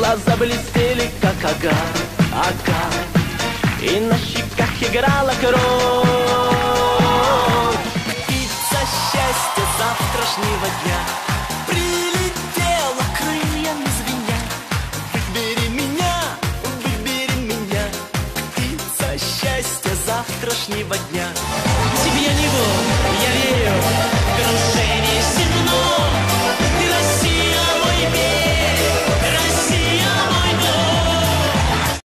Глаза блестели, как агат, и на щеках играла кровь. Птица счастья завтрашнего дня прилетела крыльями звеня. Выбери меня, птица счастья завтрашнего дня.